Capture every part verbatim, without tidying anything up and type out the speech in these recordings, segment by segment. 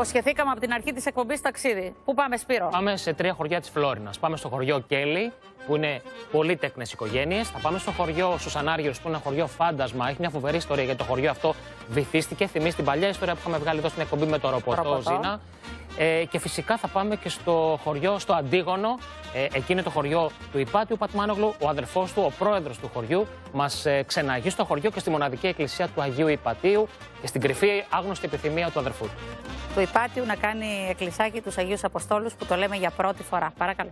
Υποσχεθήκαμε από την αρχή της εκπομπής ταξίδι. Πού πάμε, Σπύρο? Πάμε σε τρία χωριά της Φλόρινας. Πάμε στο χωριό Κέλλη, που είναι πολύτεκνες οικογένειες. Θα πάμε στο χωριό Σουσανάριους, που είναι ένα χωριό φάντασμα. Έχει μια φοβερή ιστορία γιατί το χωριό αυτό βυθίστηκε. Θυμίζει την παλιά ιστορία που είχαμε βγάλει εδώ στην εκπομπή με το Ροποτό Ζήνα. Ε, και φυσικά θα πάμε και στο χωριό, στο Αντίγωνο. Ε, εκεί είναι το χωριό του Υπάτιου Πατμάνογλου. Ο αδερφός του, ο πρόεδρος του χωριού, μας ε, ξεναγεί στο χωριό και στη μοναδική εκκλησία του Αγίου Υπατίου και στην κρυφή άγνωστη επιθυμία του αδερφού του. Του Υπάτιου να κάνει εκκλησάκι τους Αγίους Αποστόλους, που το λέμε για πρώτη φορά. Παρακαλώ.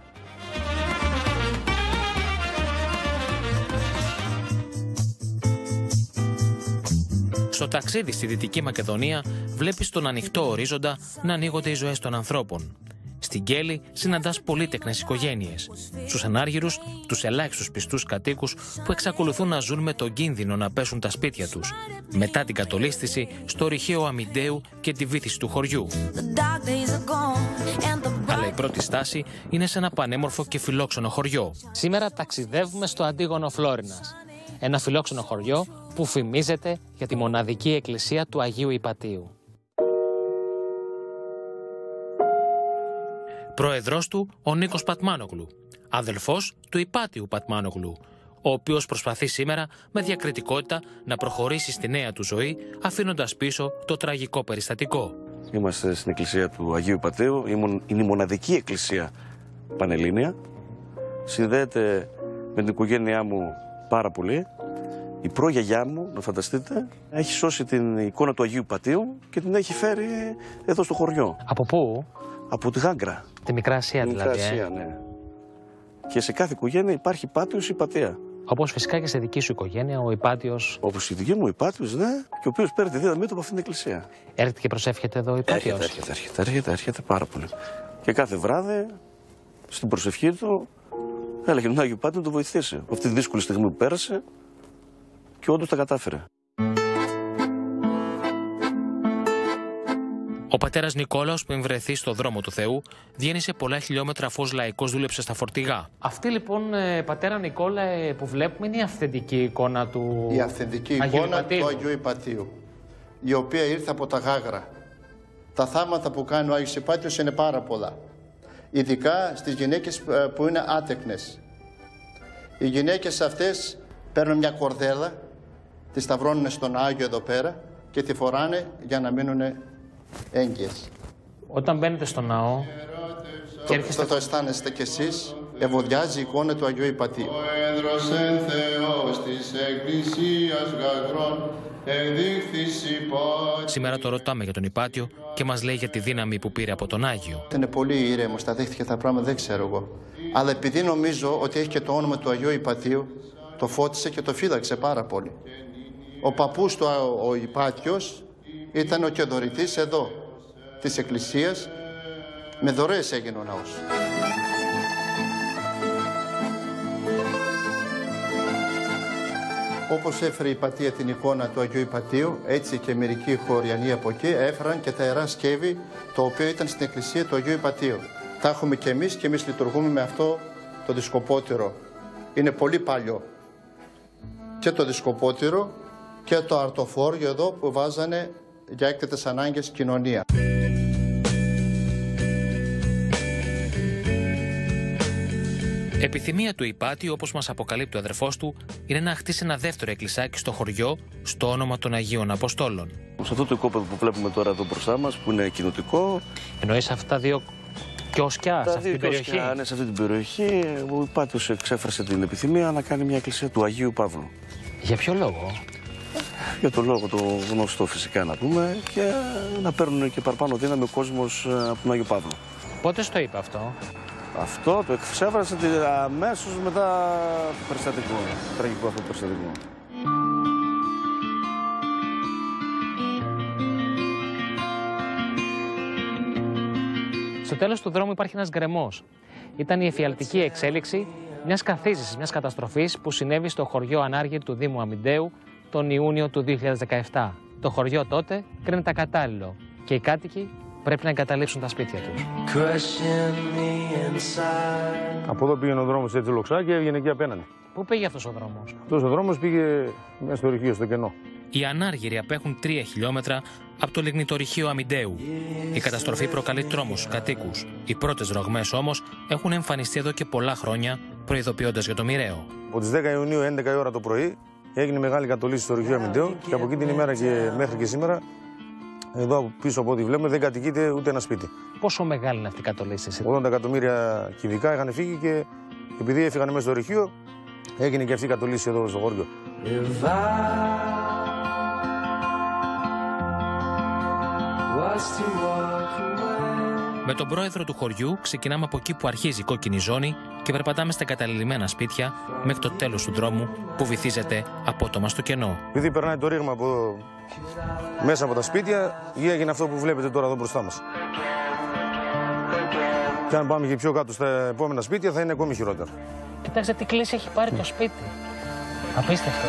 Στο ταξίδι στη Δυτική Μακεδονία βλέπεις στον ανοιχτό ορίζοντα να ανοίγονται οι ζωές των ανθρώπων. Στην Κέλλη συναντάς πολύτεκνες οικογένειες. Στους ανάργυρους, τους ελάχιστους πιστούς κατοίκους που εξακολουθούν να ζουν με τον κίνδυνο να πέσουν τα σπίτια τους. Μετά την κατολίσθηση, στο ρηχαίο Αμιντέου και τη βύθιση του χωριού. Αλλά η πρώτη στάση είναι σε ένα πανέμορφο και φιλόξενο χωριό. Σήμερα ταξιδεύουμε στο Αντίγωνο Φλόρινας. Ένα φιλόξενο χωριό που φημίζεται για τη μοναδική εκκλησία του Αγίου Υπατίου. Πρόεδρος του ο Νίκος Πατμάνογλου, αδελφός του Υπάτιου Πατμάνογλου, ο οποίος προσπαθεί σήμερα με διακριτικότητα να προχωρήσει στη νέα του ζωή, αφήνοντας πίσω το τραγικό περιστατικό. Είμαστε στην εκκλησία του Αγίου Υπατίου, είναι η μοναδική εκκλησία πανελλήνια. Συνδέεται με την οικογένειά μου πάρα πολύ. Η προγιαγιά μου, να φανταστείτε, έχει σώσει την εικόνα του Αγίου Υπατίου και την έχει φέρει εδώ στο χωριό. Από πού? Από τη Γάγκρα. Τη Μικρά Ασία δηλαδή. Μικρά Ασία, ναι. Και σε κάθε οικογένεια υπάρχει Υπάτιος ή Υπατία. Όπως φυσικά και σε δική σου οικογένεια, ο Υπάτιος. Όπως η δική μου Υπάτιος, ναι, και ο οποίος παίρνει τη δύναμή του από αυτήν την εκκλησία. Έρχεται και προσεύχεται εδώ ο Υπάτιος. Έρχεται, έρχεται, έρχεται, έρχεται, έρχεται πάρα πολύ. Και κάθε βράδυ, στην προσευχή του, έλεγε τον Άγιο Υπάτιο να το βοηθήσει. Από αυτή τη δύσκολη στιγμή που πέρασε και όντως τα κατάφερε. Ο πατέρας Νικόλαος, που εμβρεθεί στο δρόμο του Θεού, διένυσε πολλά χιλιόμετρα αφού ως λαϊκός δούλεψε στα φορτηγά. Αυτή λοιπόν, πατέρα Νικόλα, που βλέπουμε είναι η αυθεντική εικόνα του Η αυθεντική Αγίου εικόνα Υπατίου. του Αγίου Υπατίου, η οποία ήρθε από τα Γάγρα. Τα θάματα που κάνει ο Άγιος Υπάτιος είναι πάρα πολλά. Ειδικά στις γυναίκες που είναι άτεκνες. Οι γυναίκες αυτές παίρνουν μια κορδέλα, τη σταυρώνουν στον Άγιο εδώ πέρα και τη φοράνε για να μείνουν έγκυες. Όταν μπαίνετε στο ναό Το, έρχεστε... το, το αισθάνεστε κι εσείς, ευωδιάζει η εικόνα του Αγίου Υπατίου. Ο έδροσεν Θεός της Εκκλησίας Γαγρών εδείχθης υπότιτλοι. Σήμερα το ρωτάμε για τον Υπάτιο και μας λέει για τη δύναμη που πήρε από τον Άγιο. Είναι πολύ ήρεμος, τα δέχτηκε τα πράγματα, δεν ξέρω εγώ. Αλλά επειδή νομίζω ότι έχει και το όνομα του Αγίου Υπατίου, το φώτισε και το φύλαξε πάρα πολύ. Ο παππούς του ο Υπάτιος ήταν ο και δωρητής εδώ της Εκκλησίας. Με δωρεές έγινε ο ναός. Όπως έφερε η Υπατία την εικόνα του Αγίου Υπατίου, έτσι και μερικοί χωριανοί από εκεί έφεραν και τα ιερά σκεύη, το οποίο ήταν στην Εκκλησία του Αγίου Υπατίου. Τα έχουμε και εμείς και εμείς λειτουργούμε με αυτό το δισκοπότηρο. Είναι πολύ παλιό. Και το δισκοπότηρο και το αρτοφόριο εδώ που βάζανε για έκτακτες ανάγκες κοινωνία. Επιθυμία του Υπάτιου, όπως μας αποκαλύπτει ο αδερφός του, είναι να χτίσει ένα δεύτερο εκκλησάκι στο χωριό, στο όνομα των Αγίων Αποστόλων. Σε αυτό το οικόπεδο που βλέπουμε τώρα εδώ μπροστά μας, που είναι κοινοτικό. Εννοείς αυτά τα δύο κιόσκια σε αυτή την περιοχή? Ναι, σε αυτή την περιοχή. Ο Υπάτιος εξέφρασε την επιθυμία να κάνει μια εκκλησία του Αγίου Παύλου. Για ποιο λόγο? Για το λόγο το γνωστό φυσικά να πούμε, και να παίρνουν και παραπάνω δύναμη ο κόσμος από τον Άγιο Παύλο. Πότε στο είπε αυτό? Αυτό το εξέφρασε αμέσως μετά το περιστατικό, το τραγικό αυτό περιστατικό. Στο τέλος του δρόμου υπάρχει ένας γκρεμός. Ήταν η εφιαλτική εξέλιξη μιας καθίζησης, μιας καταστροφής που συνέβη στο χωριό Ανάργυρ του Δήμου Αμιντέου τον Ιούνιο του δύο χιλιάδες δεκαεπτά. Το χωριό τότε κρίνεται ακατάλληλο και οι κάτοικοι πρέπει να εγκαταλείψουν τα σπίτια τους. Από εδώ πήγαινε ο δρόμος έτσι λοξά και έβγαινε εκεί απέναντι. Πού πήγε αυτός ο δρόμος? Αυτός ο δρόμος πήγε μέσα στο ρηχείο, στο κενό. Οι ανάργυροι απέχουν τρία χιλιόμετρα από το λιγνητορυχείο Αμιντέου. Η καταστροφή προκαλεί τρόμο στους κατοίκους. Οι πρώτες ρογμές όμως έχουν εμφανιστεί εδώ και πολλά χρόνια, προειδοποιώντας για το μοιραίο. Από τις δέκα Ιουνίου, έντεκα η ώρα το πρωί, έγινε μεγάλη κατολίσθηση στο ρηχείο Αμιντέου και από εκεί την ημέρα και μέχρι και σήμερα, εδώ πίσω από ό,τι βλέπουμε, δεν κατοικείται ούτε ένα σπίτι. Πόσο μεγάλη είναι αυτή η κατολίσθηση? ογδόντα εκατομμύρια κυβικά είχαν φύγει και επειδή έφυγαν μέσα στο ρηχείο, έγινε και αυτή η κατολίσθηση εδώ στο χωριό. Με τον πρόεδρο του χωριού ξεκινάμε από εκεί που αρχίζει η κόκκινη ζώνη και περπατάμε στα εγκαταλειμμένα σπίτια μέχρι το τέλος του δρόμου που βυθίζεται απότομα στο κενό. Επειδή περνάει το ρήγμα από εδώ, μέσα από τα σπίτια, έγινε αυτό που βλέπετε τώρα εδώ μπροστά μας. Και αν πάμε και πιο κάτω στα επόμενα σπίτια θα είναι ακόμη χειρότερα. Κοιτάξτε τι κλίση έχει πάρει το σπίτι. Απίστευτο.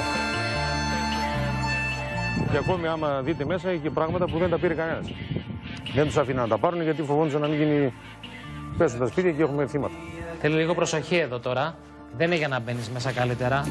Και ακόμη άμα δείτε μέσα έχει και πράγματα που δεν τα πήρε κανένας. Δεν τους αφήναν να τα πάρουν γιατί φοβόντουσαν να μην γίνει... πέσουν τα σπίτια και έχουμε θύματα. Θέλει λίγο προσοχή εδώ τώρα. Δεν είναι για να μπαίνεις μέσα καλύτερα.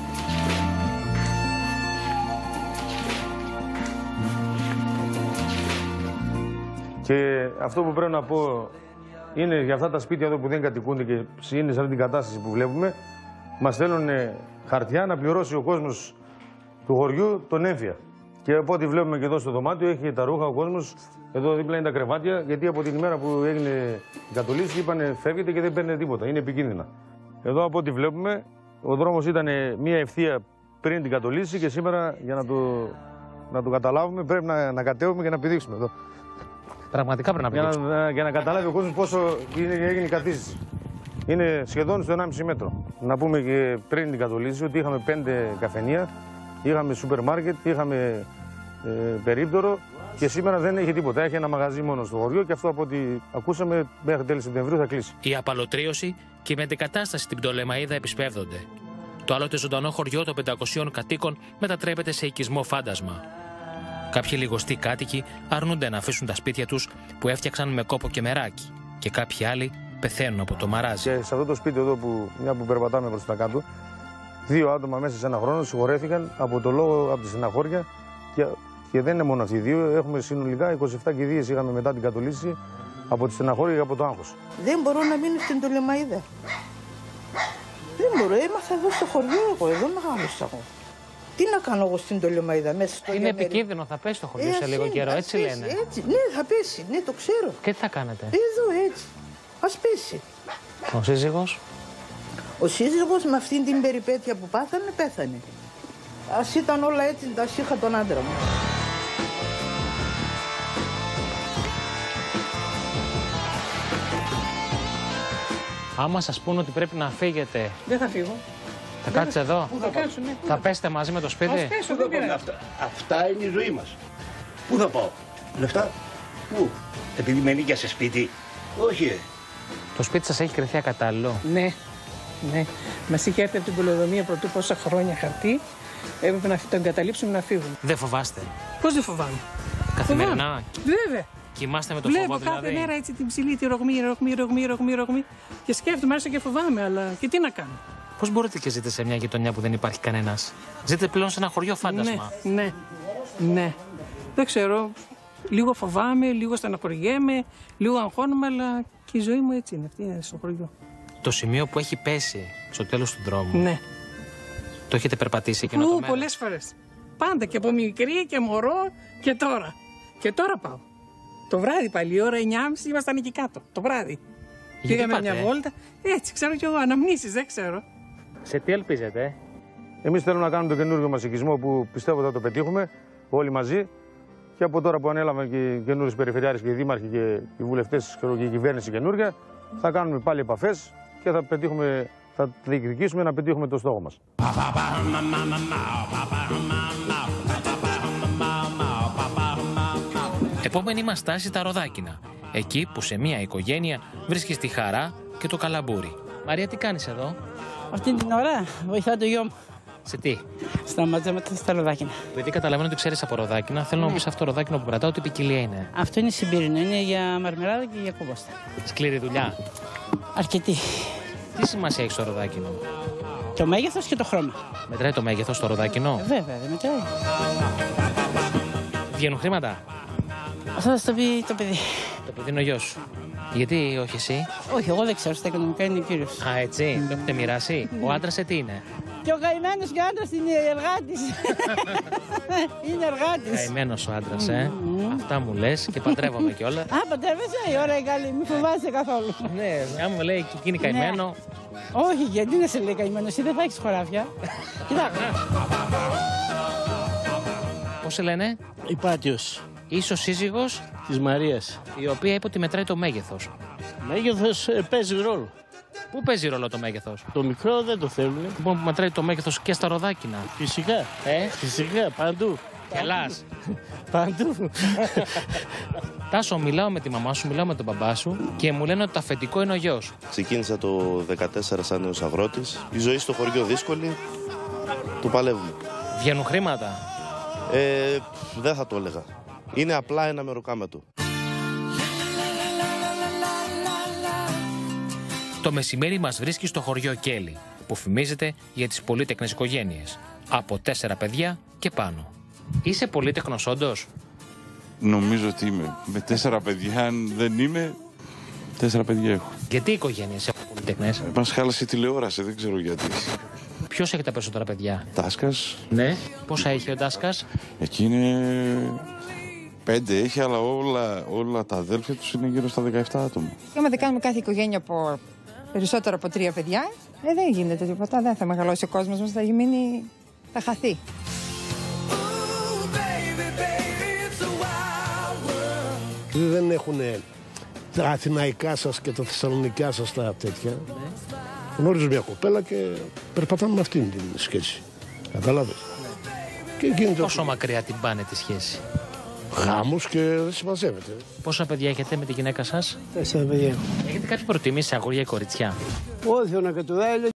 Και αυτό που πρέπει να πω είναι για αυτά τα σπίτια εδώ που δεν κατοικούνται και είναι σε αυτή την κατάσταση που βλέπουμε, μας στέλνουν χαρτιά να πληρώσει ο κόσμος του χωριού τον έμφυα. Και από ό,τι βλέπουμε και εδώ στο δωμάτιο έχει τα ρούχα ο κόσμος, εδώ δίπλα είναι τα κρεβάτια, γιατί από την ημέρα που έγινε η κατολίσθηση είπανε φεύγετε και δεν παίρνετε τίποτα, είναι επικίνδυνα. Εδώ από ό,τι βλέπουμε ο δρόμος ήταν μια ευθεία πριν την κατολίσθηση και σήμερα για να το, να το καταλάβουμε πρέπει να, να κατέβουμε και να πηδήξουμε εδώ. Πραγματικά πρέπει να πηδήξουμε. Για να, για να καταλάβει ο κόσμος πόσο είναι, έγινε η κατήσυση. Είναι σχεδόν στο ενάμιση μέτρο. Να πούμε και πριν την κατολίσθηση ότι είχαμε πέντε καφενεία, είχαμε σούπερ μάρκετ, είχαμε ε, περίπτερο και σήμερα δεν έχει τίποτα. Έχει ένα μαγαζί μόνο στο χωριό και αυτό από ό,τι ακούσαμε μέχρι τέλη Σεπτεμβρίου θα κλείσει. Η απαλωτρίωση και η μετεκατάσταση στην Πτολεμαΐδα επισπεύδονται. Το άλλοτε ζωντανό χωριό των πεντακοσίων κατοίκων μετατρέπεται σε οικισμό φάντασμα. Κάποιοι λιγοστοί κάτοικοι αρνούνται να αφήσουν τα σπίτια τους που έφτιαξαν με κόπο και μεράκι και κάποιοι άλλοι πεθαίνουν από το μαράζι. Και σε αυτό το σπίτι εδώ που, μια που περπατάμε προς τα κάτω, δύο άτομα μέσα σε ένα χρόνο συγχωρέθηκαν από το λόγο, από τη στεναχώρια και, και δεν είναι μόνο αυτοί οι δύο, έχουμε συνολικά είκοσι επτά κηδείες είχαμε μετά την κατολίσθηση από τη στεναχώρια και από το άγχος. Δεν μπορώ να μείνω στην Πτολεμαΐδα. Δεν μπορώ, έμαθα εδώ στο χωριό εγώ, εδώ μεγάλωσα εγώ. Τι να κάνω εγώ στην Πτολεμαΐδα μέσα στο Είναι Ιαμέρι. επικίνδυνο, θα πέσει το χωριό Ε, σε λίγο είναι, καιρό, ας έτσι πέσει, λένε. Έτσι. Ναι, θα πέσει, ναι, το ξέρω. Και τι θα κάνετε? Εδώ έτσι, ας πέσει. Ο σύζυγος? Ο σύζυγος με αυτήν την περιπέτεια που πάθανε, πέθανε. Ας ήταν όλα έτσι, ας είχα τον άντρα μου. Άμα σας πούνε ότι πρέπει να φύγετε, Δεν θα φύγω. θα κάτσετε εδώ? Πού θα κάτσω, ναι. Θα πέσετε μαζί με το σπίτι? Ας πέσω, δεν πειράζει. Αυτά, αυτά είναι η ζωή μας. Πού θα πάω? Λεφτά? Πού? Επειδή με νίκια σε σπίτι? Όχι. ε. Το σπίτι σας έχει κρυθεί ακατάλληλο? Ναι, ναι. Μας είχε έρθει από την πολεοδομία πρωτού πόσα χρόνια χαρτί. Έπρεπε να το εγκαταλείψουμε να φύγουμε. Δεν φοβάστε? Πώς δεν φοβάμαι? Καθημερινά? Φοβάμαι. Βέβαια. Κοιμάστε με το Βλέπω φόβο δηλαδή? κάθε μέρα έτσι την ψηλή, τη ρογμή, ρογμή, ρογμή, ρογμή, ρογμή. Και σκέφτομαι, άρχισα και φοβάμαι, αλλά και τι να κάνω. Πώς μπορείτε και ζείτε σε μια γειτονιά που δεν υπάρχει κανένας? Ζείτε πλέον σε ένα χωριό φάντασμα. Ναι, ναι, ναι. Δεν ξέρω. Λίγο φοβάμαι, λίγο στεναχωριέμαι, λίγο αγχώνομαι, αλλά και η ζωή μου έτσι είναι. Αυτή είναι στο χωριό. Το σημείο που έχει πέσει στο τέλος του δρόμου, Ναι. το έχετε περπατήσει εκείνο το Ου, μέρο? πολλές φορές. Πάντα και από μικρή και μωρό και τώρα. Και τώρα πάω. Το βράδυ πάλι, η ώρα εννιά και μισή ήμασταν εκεί κάτω. Το βράδυ. Γιατί Πήγαμε πάτε, μια ε? βόλτα. Έτσι, ξέρω κι εγώ, αναμνήσεις, δεν ξέρω. Σε τι ελπίζετε? Εμείς θέλουμε να κάνουμε το καινούργιο μας οικισμό που πιστεύω θα το πετύχουμε όλοι μαζί. Και από τώρα που ανέλαβαν και οι καινούριες περιφερειάρες και οι δήμαρχοι και οι βουλευτές και η κυβέρνηση καινούργια, θα κάνουμε πάλι επαφές και θα, πετύχουμε, θα διεκδικήσουμε να πετύχουμε το στόχο μας. Επόμενη μας στάση τα Ροδάκινα, εκεί που σε μια οικογένεια βρίσκεις τη χαρά και το καλαμπούρι. Μαρία, τι κάνεις εδώ? Αυτή την ώρα βοηθάω το γιο μου Σε τι? στα μαζέματα στα Ροδάκινα. Επειδή καταλαβαίνω ότι ξέρεις από ροδάκινα, θέλω να μου πεις αυτό το ροδάκινο που κρατάω τι ποικιλία είναι. Αυτό είναι συμπύρινο, είναι για μαρμελάδα και για κομπόστα. Σκληρή δουλειά. Αρκετή. Τι σημασία έχει το ροδάκινο? Το μέγεθος και το χρώμα. Μετράει το μέγεθος το ροδάκινο. Βέβαια, δεν μετράει. Βγαίνουν χρήματα. Αυτό θα το πει το παιδί. Το παιδί είναι ο γιος σου. Γιατί όχι εσύ? Όχι, εγώ δεν ξέρω. Στα οικονομικά είναι ο κύριος. Α, έτσι. Το έχετε μοιράσει. Ο άντρας σε τι είναι? Και ο καημένος και ο άντρας είναι εργάτης. Είναι εργάτης. Καημένος ο άντρας, ε. Αυτά μου λες και παντρεύομαι κιόλα. Α, παντρεύεσαι, η ώρα είναι καλή. Μη φοβάσαι καθόλου. Ναι, αν μου λέει και εκείνη καημένο. Όχι, γιατί να σε λέει καημένο, εσύ δεν θα έχεις χωράφια. Κοιτάξτε. Πώς σε λένε? Υπάτιος. Είσαι ο σύζυγος της Μαρίας. Η οποία είπε ότι μετράει το μέγεθος. Μέγεθος ε, παίζει ρόλο. Πού παίζει ρόλο το μέγεθος? Το μικρό δεν το θέλουν. Λοιπόν, που μετράει το μέγεθος και στα ροδάκινα. Φυσικά. Ε? Φυσικά, παντού. Γελάς. Παντού. Τάσο, μιλάω με τη μαμά σου, μιλάω με τον μπαμπά σου και μου λένε ότι το αφεντικό είναι ο γιος. Ξεκίνησα το δεκατέσσερα σαν νέος αγρότης. Η ζωή στο χωριό δύσκολη. Το παλεύουμε. Βγαίνουν χρήματα? Ε, δεν θα το έλεγα. Είναι απλά ένα μεροκάματο. Το μεσημέρι μας βρίσκει στο χωριό Κέλη, που φημίζεται για τις πολύτεκνες οικογένειες. Από τέσσερα παιδιά και πάνω. Είσαι πολύτεκνος όντως? Νομίζω ότι είμαι. Με τέσσερα παιδιά, αν δεν είμαι, τέσσερα παιδιά έχω. Γιατί οι οικογένειες έχουν πολύτεκνες? Μας χάλασε η τηλεόραση, δεν ξέρω γιατί. Ποιος έχει τα περισσότερα παιδιά? Τάσκας. Ναι. Πόσα έχει ο Τάσκας? Εκεί είναι πέντε έχει, αλλά όλα, όλα τα αδέλφια τους είναι γύρω στα δεκαεπτά άτομα. Και άμα δεν κάνουμε κάθε οικογένεια από περισσότερο από τρία παιδιά, ε, δεν γίνεται τίποτα. Δεν θα μεγαλώσει ο κόσμος μας, θα μείνει, θα χαθεί. Δεν έχουν τα αθηναϊκά σας και τα θεσσαλονικά σας τα τέτοια. Ναι. Γνωρίζω μια κοπέλα και περπατάμε με αυτήν την σχέση. Καταλάβες. Ναι. Πόσο μακριά την πάνε τη σχέση? Γάμους και δεν συμμαζεύεται. Πόσα παιδιά έχετε με τη γυναίκα σας? Τέσσερα παιδιά. Έχετε κάποια προτίμηση σε αγόρια ή κοριτσιά? Όχι, ο Νακατουδά